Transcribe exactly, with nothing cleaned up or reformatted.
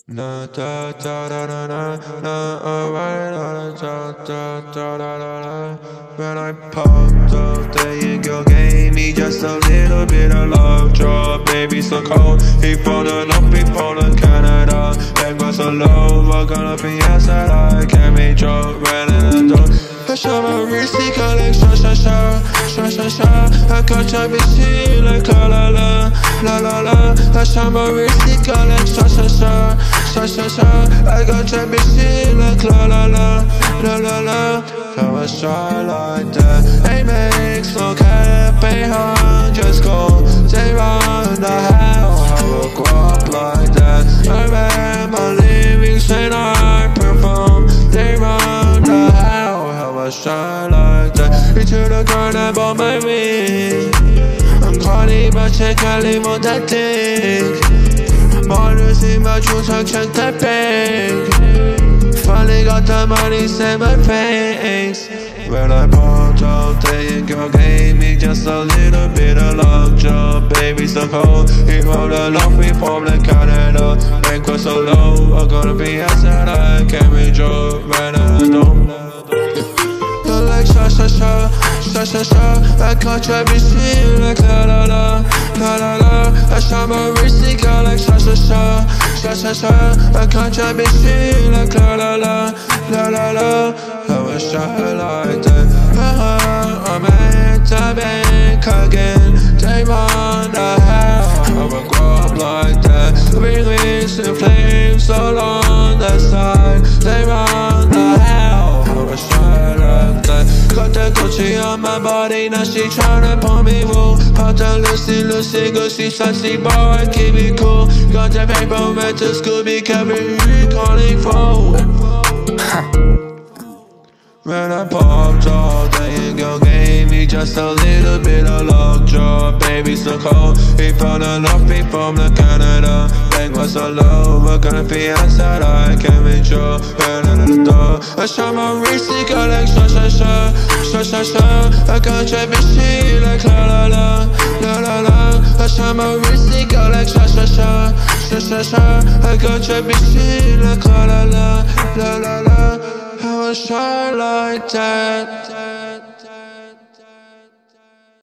Na da da da da da na alright da da da da da da da. When I popped up, there you go, gave me just a little bit of lockjaw. Baby so cold, he falling up, he falling Canada. Bankroll so low, we're gonna be outside. I can't make joke, ran in the door. I show my wrist, he collect chachacha, chachacha. I catch a bitch like lalala, lalala. I show my wrist, he collect chachacha, chachacha. I got your bitch like lalala, lalala. How I try like that. Amex, no cap, pay hard, just go. They run the hell, how I guap like that. I ran my living straight, I perform. They run the hell, how I shine like that. Into the corner, on my ring. I'm corny, but check out live on that dick. Models in my juice, I check that bank. Finally got the money, save my face. When I popped up, there you go, gave me just a little bit of lockjaw. Baby so cold, he rolled along, we from the Canada. Bankroll so low, I'm gonna be outside, I can't reach up, right out the door. You're like chachacha, chachacha. I caught your bitch like lalala, lalala. I shot my wrist, he got like chachacha, chachacha. I caught your bitch like lalala, lalala. I was shot like that. uh-huh. I'm at the bank again. They run the hell, I will grow up like that. Release in flames all on the side. They run the hell, I was shot like that. Got the Gucci on my body, now she tryna pull me wool. Pop the Lucy, Lucy, Goosey, Sassy boy, keep it cool. Got the paper, went to school, be careful, calling for. When I popped off, there you go, gave me just a little bit of lockjaw. Baby so cold, he found a love me from the Canada. Bankroll so low, we're gonna be outside, I can't reach you, ran out the door. I shot my wrist, he got like chachacha, chachacha. I got your bitch like lalala, lalala. I shot my wrist, he got like chachacha, chachacha. I got your bitch like lalala, lalala. I was shy like that.